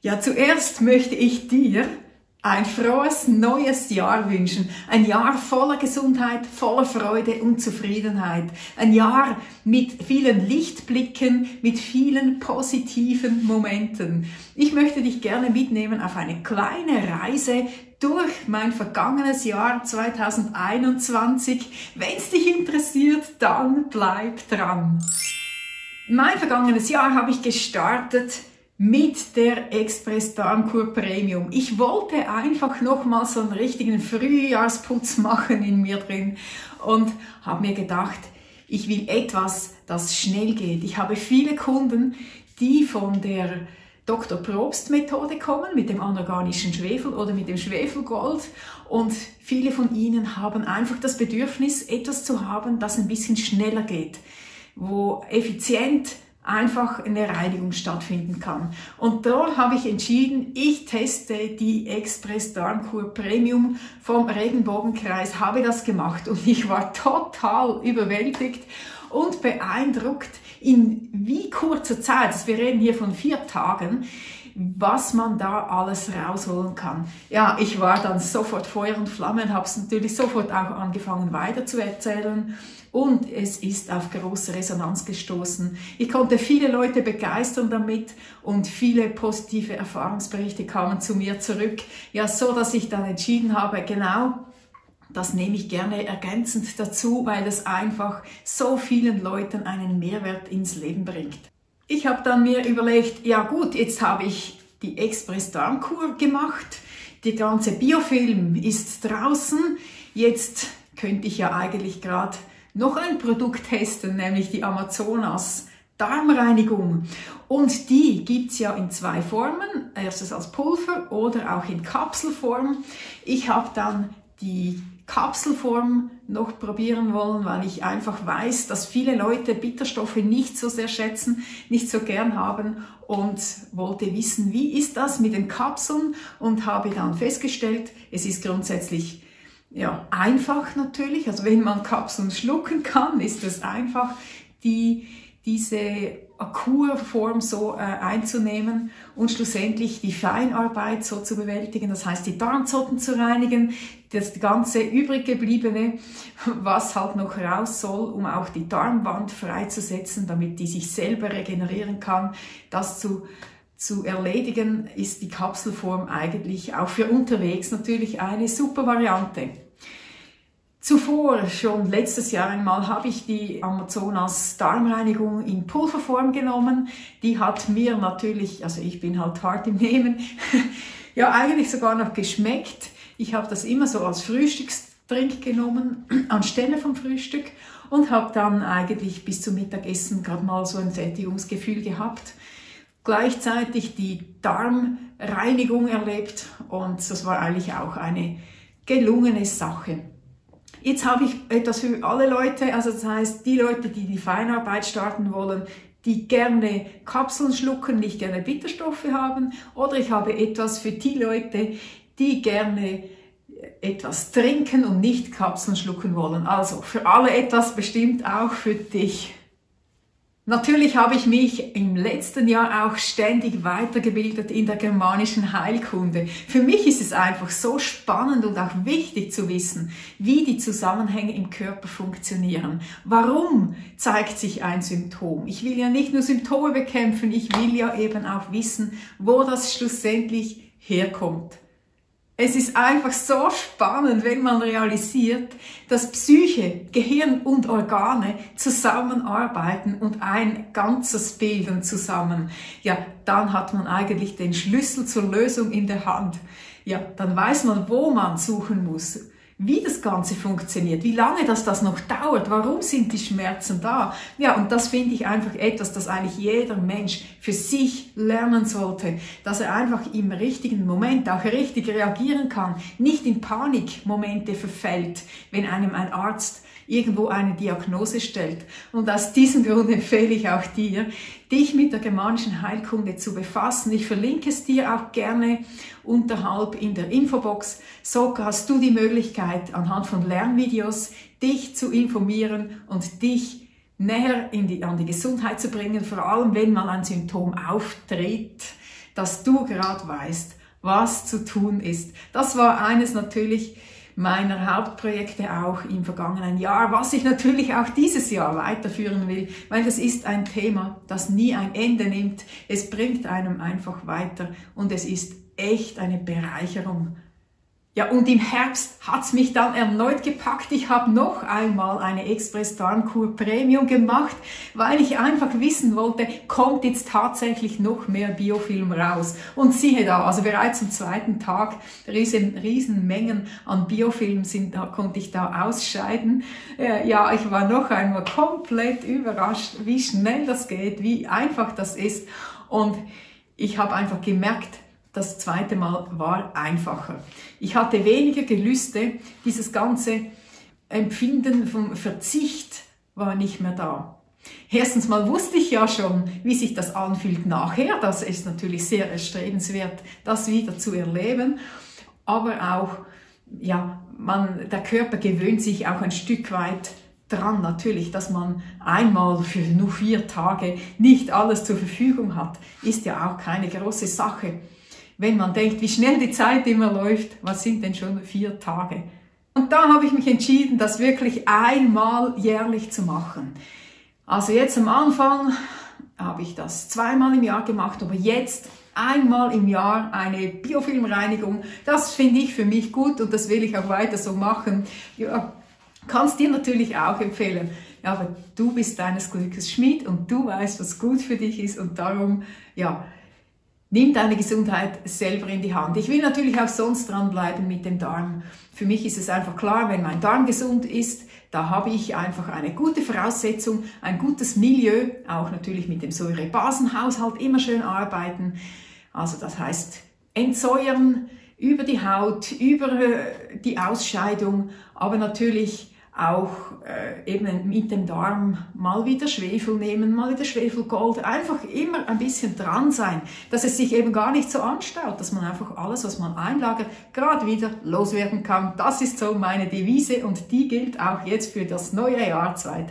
Ja, zuerst möchte ich dir ein frohes neues Jahr wünschen. Ein Jahr voller Gesundheit, voller Freude und Zufriedenheit. Ein Jahr mit vielen Lichtblicken, mit vielen positiven Momenten. Ich möchte dich gerne mitnehmen auf eine kleine Reise durch mein vergangenes Jahr 2021. Wenn es dich interessiert, dann bleib dran. Mein vergangenes Jahr habe ich gestartet mit der Express Darmkur Premium. Ich wollte einfach nochmal so einen richtigen Frühjahrsputz machen in mir drin und habe mir gedacht, ich will etwas, das schnell geht. Ich habe viele Kunden, die von der Dr. Probst Methode kommen, mit dem anorganischen Schwefel oder mit dem Schwefelgold, und viele von ihnen haben einfach das Bedürfnis, etwas zu haben, das ein bisschen schneller geht, wo effizient einfach eine Reinigung stattfinden kann. Und da habe ich entschieden, ich teste die Express Darmkur Premium vom Regenbogenkreis, habe das gemacht und ich war total überwältigt und beeindruckt, in wie kurzer Zeit, also wir reden hier von 4 Tagen, was man da alles rausholen kann. Ja, ich war dann sofort Feuer und Flamme und habe es natürlich sofort auch angefangen weiter zu erzählen. Und es ist auf große Resonanz gestoßen. Ich konnte viele Leute begeistern damit und viele positive Erfahrungsberichte kamen zu mir zurück. Ja, so dass ich dann entschieden habe, genau, das nehme ich gerne ergänzend dazu, weil es einfach so vielen Leuten einen Mehrwert ins Leben bringt. Ich habe dann mir überlegt, ja gut, jetzt habe ich die Express Darmkur gemacht, der ganze Biofilm ist draußen, jetzt könnte ich ja eigentlich gerade noch ein Produkt testen, nämlich die Amazonas Darmreinigung. Und die gibt's ja in 2 Formen, erstes als Pulver oder auch in Kapselform. Ich habe dann die Kapselform noch probieren wollen, weil ich einfach weiß, dass viele Leute Bitterstoffe nicht so sehr schätzen, nicht so gern haben, und wollte wissen, wie ist das mit den Kapseln, und habe dann festgestellt, es ist grundsätzlich ja einfach natürlich, also wenn man Kapseln schlucken kann, ist es einfach, diese Kurform so einzunehmen und schlussendlich die Feinarbeit so zu bewältigen, das heißt die Darmzotten zu reinigen, das ganze übrig gebliebene, was halt noch raus soll, um auch die Darmwand freizusetzen, damit die sich selber regenerieren kann. Das zu erledigen, ist die Kapselform eigentlich auch für unterwegs natürlich eine super Variante. Zuvor, schon letztes Jahr einmal, habe ich die Amazonas Darmreinigung in Pulverform genommen. Die hat mir natürlich, also ich bin halt hart im Nehmen, ja eigentlich sogar noch geschmeckt. Ich habe das immer so als Frühstückstrink genommen, anstelle vom Frühstück, und habe dann eigentlich bis zum Mittagessen gerade mal so ein Sättigungsgefühl gehabt. Gleichzeitig die Darmreinigung erlebt, und das war eigentlich auch eine gelungene Sache. Jetzt habe ich etwas für alle Leute, also das heißt, die Leute, die die Feinarbeit starten wollen, die gerne Kapseln schlucken, nicht gerne Bitterstoffe haben, oder ich habe etwas für die Leute, die gerne etwas trinken und nicht Kapseln schlucken wollen. Also für alle etwas, bestimmt auch für dich. Natürlich habe ich mich im letzten Jahr auch ständig weitergebildet in der germanischen Heilkunde. Für mich ist es einfach so spannend und auch wichtig zu wissen, wie die Zusammenhänge im Körper funktionieren. Warum zeigt sich ein Symptom? Ich will ja nicht nur Symptome bekämpfen, ich will ja eben auch wissen, wo das schlussendlich herkommt. Es ist einfach so spannend, wenn man realisiert, dass Psyche, Gehirn und Organe zusammenarbeiten und ein Ganzes bilden zusammen. Ja, dann hat man eigentlich den Schlüssel zur Lösung in der Hand. Ja, dann weiß man, wo man suchen muss, wie das Ganze funktioniert, wie lange das noch dauert, warum sind die Schmerzen da. Ja, und das finde ich einfach etwas, das eigentlich jeder Mensch für sich lernen sollte, dass er einfach im richtigen Moment auch richtig reagieren kann, nicht in Panikmomente verfällt, wenn einem ein Arzt irgendwo eine Diagnose stellt. Und aus diesem Grund empfehle ich auch dir, dich mit der germanischen Heilkunde zu befassen. Ich verlinke es dir auch gerne unterhalb in der Infobox. So hast du die Möglichkeit, anhand von Lernvideos dich zu informieren und dich näher an die Gesundheit zu bringen, vor allem wenn mal ein Symptom auftritt. dass du gerade weißt, was zu tun ist. Das war eines natürlich meiner Hauptprojekte auch im vergangenen Jahr, was ich natürlich auch dieses Jahr weiterführen will, weil das ist ein Thema, das nie ein Ende nimmt. Es bringt einem einfach weiter und es ist echt eine Bereicherung. Ja, und im Herbst hat's mich dann erneut gepackt. Ich habe noch einmal eine Express-Darmkur Premium gemacht, weil ich einfach wissen wollte, kommt jetzt tatsächlich noch mehr Biofilm raus. Und siehe da, also bereits am zweiten Tag riesen Mengen an Biofilm konnte ich da ausscheiden. Ja, ich war noch einmal komplett überrascht, wie schnell das geht, wie einfach das ist. Und ich habe einfach gemerkt, das zweite Mal war einfacher. Ich hatte weniger Gelüste, dieses ganze Empfinden vom Verzicht war nicht mehr da. Erstens mal wusste ich ja schon, wie sich das anfühlt nachher. Das ist natürlich sehr erstrebenswert, das wieder zu erleben. Aber auch, ja, der Körper gewöhnt sich auch ein Stück weit dran natürlich, dass man einmal für nur 4 Tage nicht alles zur Verfügung hat, ist ja auch keine große Sache. Wenn man denkt, wie schnell die Zeit immer läuft, was sind denn schon 4 Tage? Und da habe ich mich entschieden, das wirklich einmal jährlich zu machen. Also jetzt am Anfang habe ich das 2-mal im Jahr gemacht, aber jetzt einmal im Jahr eine Biofilmreinigung. Das finde ich für mich gut und das will ich auch weiter so machen. Ja, kannst dir natürlich auch empfehlen. Ja, aber du bist deines Glückes Schmied und du weißt, was gut für dich ist und darum, ja, nimm deine Gesundheit selber in die Hand. Ich will natürlich auch sonst dranbleiben mit dem Darm. Für mich ist es einfach klar, wenn mein Darm gesund ist, da habe ich einfach eine gute Voraussetzung, ein gutes Milieu, auch natürlich mit dem Säurebasenhaushalt immer schön arbeiten. Also das heißt entsäuern über die Haut, über die Ausscheidung, aber natürlich auch eben mit dem Darm mal wieder Schwefel nehmen, mal wieder Schwefelgold, einfach immer ein bisschen dran sein, dass es sich eben gar nicht so anstaut, dass man einfach alles, was man einlagert, gerade wieder loswerden kann. Das ist so meine Devise und die gilt auch jetzt für das neue Jahr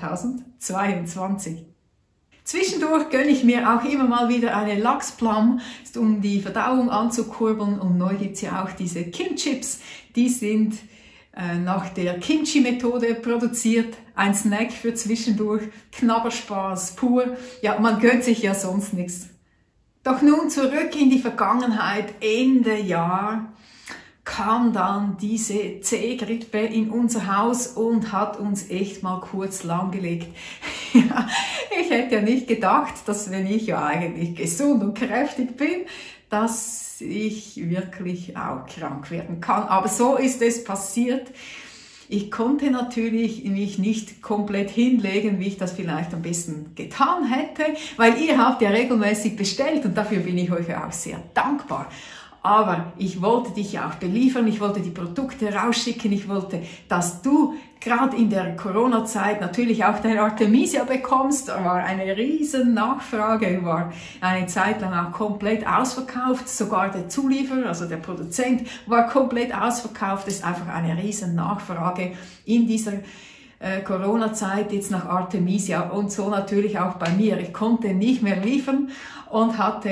2022. Zwischendurch gönne ich mir auch immer mal wieder eine Lachsplum, um die Verdauung anzukurbeln, und neu gibt's ja auch diese Kim-Chips, die sind nach der Kimchi-Methode produziert, ein Snack für zwischendurch, Knabberspaß pur. Ja, man gönnt sich ja sonst nichts. Doch nun zurück in die Vergangenheit. Ende Jahr kam dann diese C-Grippe in unser Haus und hat uns echt mal kurz lahmgelegt. Ja, ich hätte ja nicht gedacht, dass, wenn ich ja eigentlich gesund und kräftig bin, dass ich wirklich auch krank werden kann. Aber so ist es passiert. Ich konnte natürlich mich nicht komplett hinlegen, wie ich das vielleicht am besten getan hätte, weil ihr habt ja regelmäßig bestellt und dafür bin ich euch auch sehr dankbar. Aber ich wollte dich ja auch beliefern, ich wollte die Produkte rausschicken, ich wollte, dass du gerade in der Corona-Zeit natürlich auch dein Artemisia bekommst. Da war eine riesen Nachfrage, war eine Zeit lang auch komplett ausverkauft, sogar der Zulieferer, also der Produzent, war komplett ausverkauft. Es ist einfach eine riesen Nachfrage in dieser Corona-Zeit jetzt nach Artemisia und so natürlich auch bei mir. Ich konnte nicht mehr liefern und hatte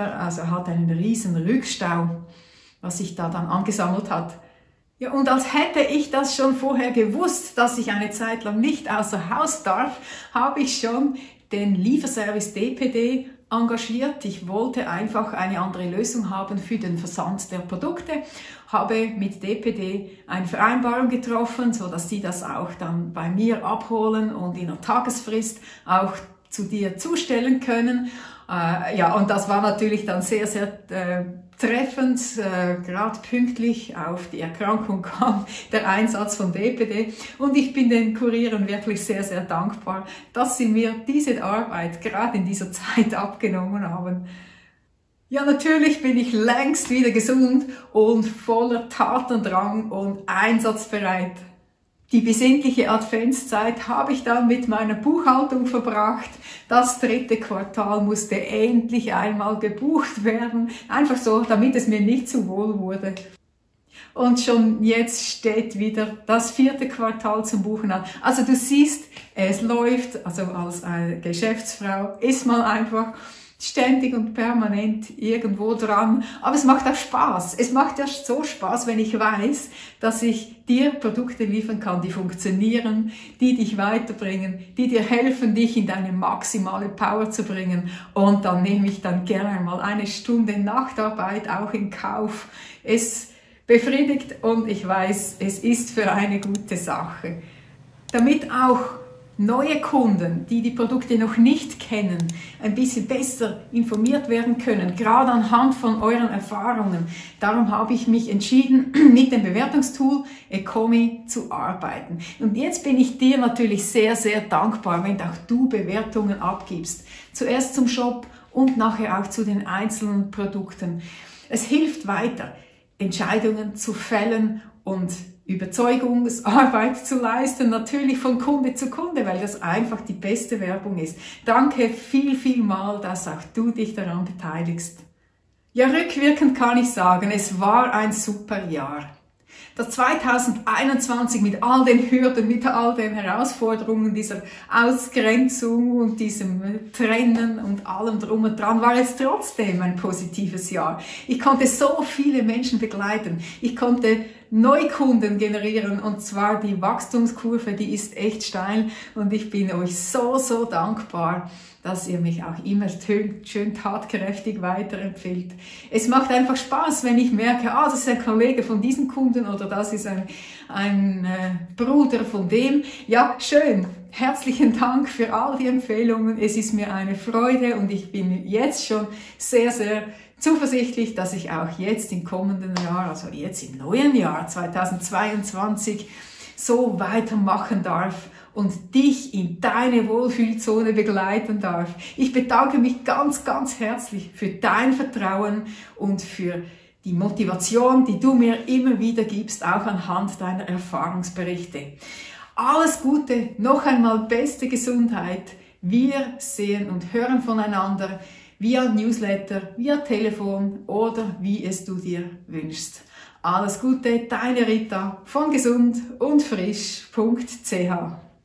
einen riesen Rückstau, was sich da dann angesammelt hat. Ja, und als hätte ich das schon vorher gewusst, dass ich eine Zeit lang nicht außer Haus darf, habe ich schon den Lieferservice DPD engagiert. Ich wollte einfach eine andere Lösung haben für den Versand der Produkte, habe mit DPD eine Vereinbarung getroffen, so dass sie das auch dann bei mir abholen und in einer Tagesfrist auch zu dir zustellen können. Ja, und das war natürlich dann sehr, sehr treffend, gerade pünktlich auf die Erkrankung kam der Einsatz von DPD und ich bin den Kurieren wirklich sehr, sehr dankbar, dass sie mir diese Arbeit gerade in dieser Zeit abgenommen haben. Ja, natürlich bin ich längst wieder gesund und voller Tatendrang und einsatzbereit. Die besinnliche Adventszeit habe ich dann mit meiner Buchhaltung verbracht. Das 3. Quartal musste endlich einmal gebucht werden. Einfach so, damit es mir nicht zu wohl wurde. Und schon jetzt steht wieder das 4. Quartal zum Buchen an. Also du siehst, es läuft, also als eine Geschäftsfrau ist man einfach ständig und permanent irgendwo dran. Aber es macht auch Spaß. Es macht erst so Spaß, wenn ich weiß, dass ich dir Produkte liefern kann, die funktionieren, die dich weiterbringen, die dir helfen, dich in deine maximale Power zu bringen. Und dann nehme ich dann gerne mal eine Stunde Nachtarbeit auch in Kauf. Es befriedigt und ich weiß, es ist für eine gute Sache. Damit auch neue Kunden, die die Produkte noch nicht kennen, ein bisschen besser informiert werden können, gerade anhand von euren Erfahrungen. Darum habe ich mich entschieden, mit dem Bewertungstool Ecomi zu arbeiten. Und jetzt bin ich dir natürlich sehr, sehr dankbar, wenn auch du Bewertungen abgibst. Zuerst zum Shop und nachher auch zu den einzelnen Produkten. Es hilft weiter, Entscheidungen zu fällen und Überzeugungsarbeit zu leisten, natürlich von Kunde zu Kunde, weil das einfach die beste Werbung ist. Danke viel mal, dass auch du dich daran beteiligst. Ja, rückwirkend kann ich sagen, es war ein super Jahr. Das 2021 mit all den Hürden, mit all den Herausforderungen, dieser Ausgrenzung und diesem Trennen und allem drum und dran, war es trotzdem ein positives Jahr. Ich konnte so viele Menschen begleiten. Ich konnte Neukunden generieren und zwar die Wachstumskurve, die ist echt steil und ich bin euch so dankbar, dass ihr mich auch immer schön tatkräftig weiterempfehlt. Es macht einfach Spaß, wenn ich merke, das ist ein Kollege von diesem Kunden oder das ist ein Bruder von dem. Ja, schön. Herzlichen Dank für all die Empfehlungen. Es ist mir eine Freude und ich bin jetzt schon sehr zuversichtlich, dass ich auch jetzt im kommenden Jahr, also jetzt im neuen Jahr 2022, so weitermachen darf und dich in deine Wohlfühlzone begleiten darf. Ich bedanke mich ganz herzlich für dein Vertrauen und für die Motivation, die du mir immer wieder gibst, auch anhand deiner Erfahrungsberichte. Alles Gute, noch einmal beste Gesundheit. Wir sehen und hören voneinander via Newsletter, via Telefon oder wie es du dir wünschst. Alles Gute, deine Rita von gesund und frisch.ch.